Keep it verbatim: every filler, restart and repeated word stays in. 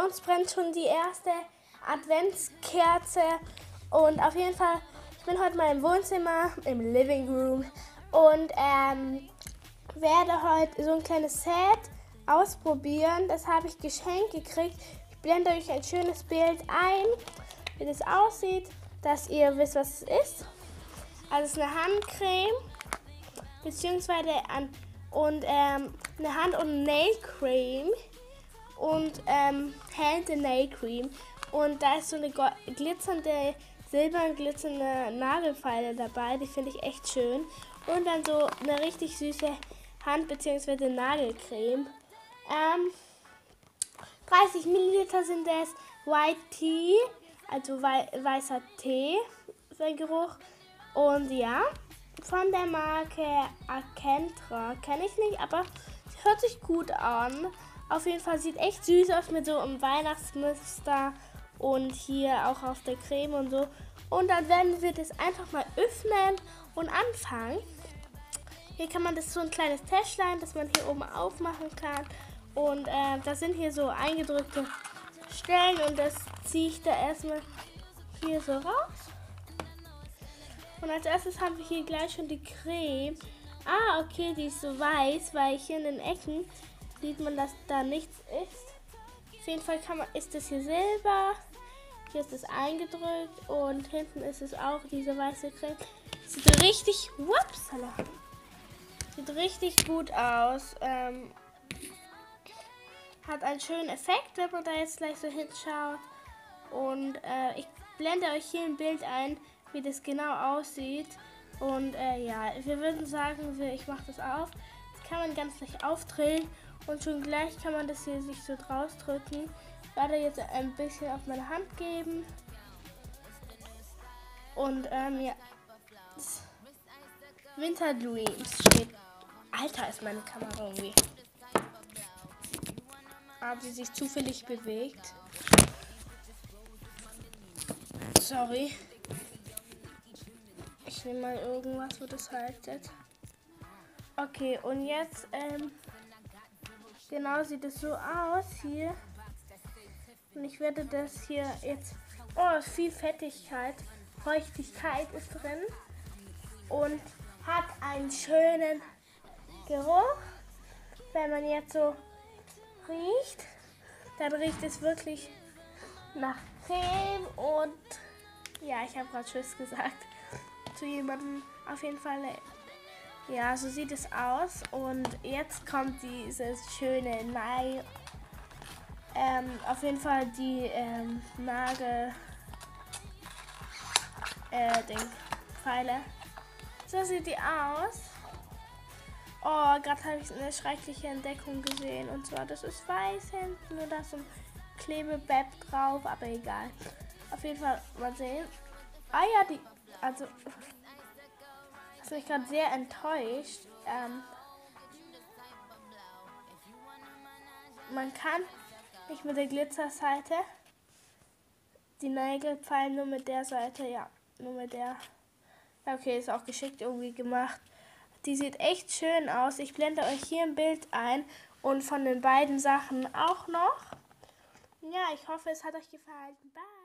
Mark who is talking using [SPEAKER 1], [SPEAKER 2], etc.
[SPEAKER 1] uns brennt schon die erste Adventskerze. Und auf jeden Fall, ich bin heute mal im Wohnzimmer, im Living Room. Und ähm, werde heute so ein kleines Set ausprobieren. Das habe ich geschenkt gekriegt. Ich blende euch ein schönes Bild ein, wie das aussieht, dass ihr wisst, was es ist. Also es ist eine Handcreme, beziehungsweise an, und, ähm, eine Hand- und Nailcreme und ähm, Hand- und Nailcreme. Und da ist so eine glitzernde, silbern glitzernde Nagelfeile dabei, die finde ich echt schön. Und dann so eine richtig süße Hand- bzw. Nagelcreme. Ähm, dreißig Milliliter sind das, White Tea, also wei weißer Tee, sein Geruch. Und ja, von der Marke Acentra, kenne ich nicht, aber es hört sich gut an. Auf jeden Fall sieht echt süß aus mit so einem Weihnachtsmuster und hier auch auf der Creme und so. Und dann werden wir das einfach mal öffnen und anfangen. Hier kann man das so ein kleines Täschlein, das man hier oben aufmachen kann. Und äh, da sind hier so eingedrückte Stellen und das ziehe ich da erstmal hier so raus. Und als erstes haben wir hier gleich schon die Creme. Ah, okay, die ist so weiß, weil hier in den Ecken sieht man, dass da nichts ist. Auf jeden Fall kann man, ist das hier Silber. Hier ist es eingedrückt und hinten ist es auch diese weiße Creme. Sieht richtig, whoops, sieht richtig gut aus. Ähm, hat einen schönen Effekt, wenn man da jetzt gleich so hinschaut. Und äh, ich blende euch hier ein Bild ein, wie das genau aussieht. Und äh, ja, wir würden sagen, ich mache das auf. Das kann man ganz leicht aufdrehen und schon gleich kann man das hier sich so draus drücken. Ich werde jetzt ein bisschen auf meine Hand geben. Und ähm, ja, Winter Dreams steht. Alter, ist meine Kamera irgendwie. Aber sie sich zufällig bewegt. Sorry. Ich nehme mal irgendwas, wo das haltet. Okay, und jetzt, ähm, genau sieht es so aus hier. Und ich werde das hier jetzt, oh, viel Fettigkeit, Feuchtigkeit ist drin. Und hat einen schönen Geruch. Wenn man jetzt so riecht, dann riecht es wirklich nach Creme und ja, ich habe gerade Tschüss gesagt zu jemandem. Auf jeden Fall, ja, so sieht es aus. Und jetzt kommt dieses schöne Nei, ähm, auf jeden Fall die ähm, Nagel, äh, Ding, Pfeile. So sieht die aus. Oh, gerade habe ich eine schreckliche Entdeckung gesehen. Und zwar, das ist weiß hinten und da ist so ein Klebebett drauf, aber egal. Auf jeden Fall mal sehen. Ah ja, die, also, das ist mich gerade sehr enttäuscht. Ähm, man kann nicht mit der Glitzerseite die Nägel fallen, nur mit der Seite, ja, nur mit der. Ja, okay, ist auch geschickt irgendwie gemacht. Die sieht echt schön aus. Ich blende euch hier ein Bild ein und von den beiden Sachen auch noch. Ja, ich hoffe, es hat euch gefallen. Bye!